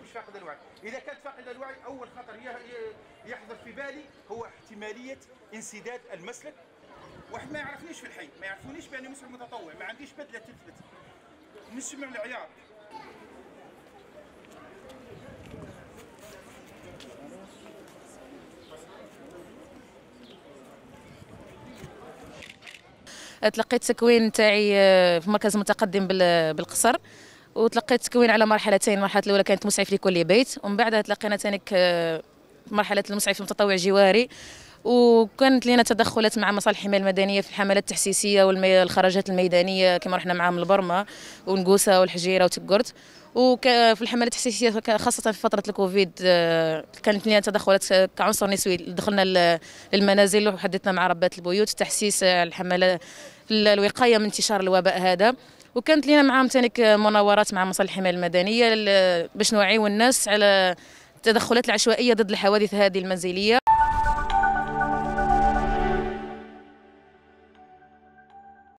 فاقده الوعي. اذا كانت فاقده الوعي اول خطر يحضر في بالي هو احتماليه انسداد المسلك. واحد ما يعرفنيش في الحي، ما يعرفونيش باني مسلم متطوع، ما عنديش بدله تثبت، نسمع العياط. تلقيت تكوين تاعي في مركز متقدم بالقصر، وتلقيت تكوين على مرحلتين. المرحله الاولى كانت مسعف لكل بيت، ومن بعدها تلقينا ثاني مرحله المسعف المتطوع جواري. وكانت لنا تدخلات مع مصالح الحمايه المدنيه في الحملات التحسيسيه والخرجات الميدانيه، كما رحنا معاهم لبرما ونقوسه والحجيره وتكرت. وفي الحملات التحسيسيه خاصه في فتره الكوفيد كانت لنا تدخلات كعنصر نسوي، دخلنا للمنازل وحدثنا مع ربات البيوت تحسيس الحملات الوقايه من انتشار الوباء هذا. وكانت لنا معاهم ثاني مناورات مع مصالح الحمايه المدنيه باش نوعيو الناس على التدخلات العشوائيه ضد الحوادث هذه المنزليه.